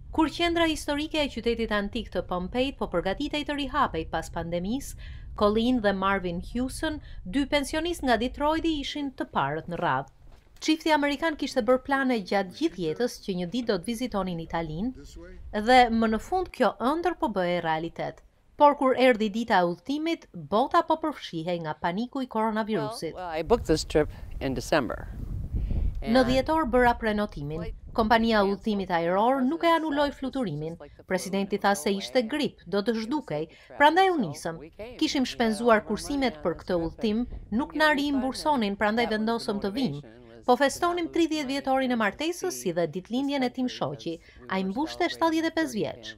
Kur qendra historike e qytetit antik të Pompeit po përgatitej të rihapej pas pandemisë, Colleen dhe Marvin Hewson, dy pensionistë nga Detroiti, ishin të parët në radhë. Çifti amerikan kishte bërë plane gjatë gjithë jetës që një ditë do të vizitonin Italinë dhe më në fund kjo ëndër po bëhej realitet. Por kur erdhi dita e udhëtimit, bota po përfshihej nga paniku i koronavirusit. I booked this trip in December. Në dhjetor bëra prenotimin. Kompania e udhëtimit ajror nuk e anuloi fluturimin. Presidenti tha se ishte grip, do të zhdukej, prandaj u nisëm. Kishim shpenzuar kursimet për këtë udhëtim, nuk na riimbursonin, prandaj vendosëm të vim. Po festonim 30 vjetorin e martesës si dhe ditëlindjen e tim shoqi. Ai mbushte 75 vjeç.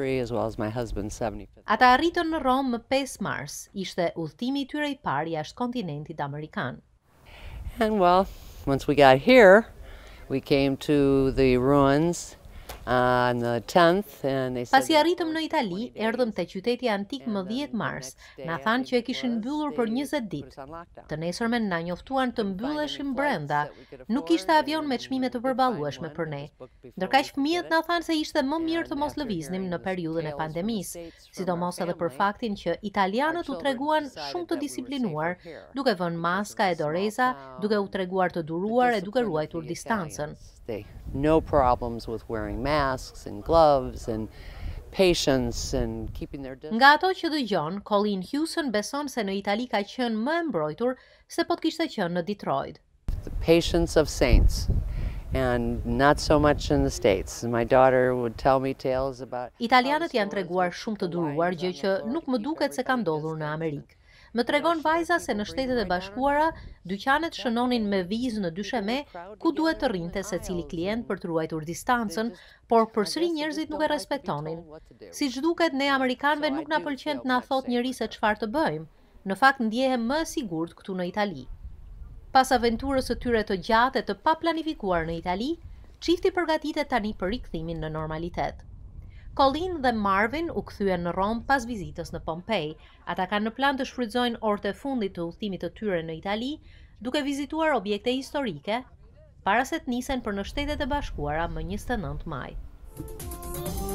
Ata arritën në Rom më 5 mars. Ishte udhëtimi i tyre i parë jashtë kontinentit amerikan. And well, once we got here, we came to the ruins on the 10th and they said Pasi arritëm në Itali, erdhëm te qyteti antik më 10 mars. Na thanë që e kishin mbyllur për 20 ditë. Të nesërmen na njoftuan të mbylleshim brenda. Nuk ishte avion me çmime të përballueshme për ne. Ndërkaq fëmijët na thanë se ishte më mirë të mos lëviznim në periudhën e pandemisë, sidomos edhe për faktin që italianët u treguan shumë të disiplinuar, duke vënë maska e doreza, duke u treguar të duruar e duke ruajtur distancën. No problems with wearing masks and gloves and patience and keeping their distance. Nga ato që dëgjon, Colleen Hewson beson se në Itali ka qenë më e mbrojtur se po të kishte qenë në Detroit. The patience of saints and not so much in the States. My daughter would tell me tales about Italianët janë treguar shumë të duruar, gjë që nuk më duket se ka ndodhur në Amerikë. Më tregon vajza se në Shtetet e Bashkuara, dyqanet shënonin me vizë në dysheme ku duhet të rrinte secili klient për të ruajtur distancën, por përsëri njerëzit nuk e respektonin. Siç duket, ne amerikanëve nuk na pëlqen të na thotë njëri se çfarë të bëjmë. Në fakt ndjehem më e sigurt këtu në Itali. Pas aventurës së tyre të gjatë e të paplanifikuar në Itali, çifti përgatitet tani për rikthimin në normalitet. Colleen dhe Marvin u kthyen në Rom pas vizitës në Pompei. Ata kanë në plan të shfrytëzojnë orët e fundit të udhëtimit të tyre në Itali, duke vizituar objekte historike, para se të nisen për në Shtetet e Bashkuara më 29 maj.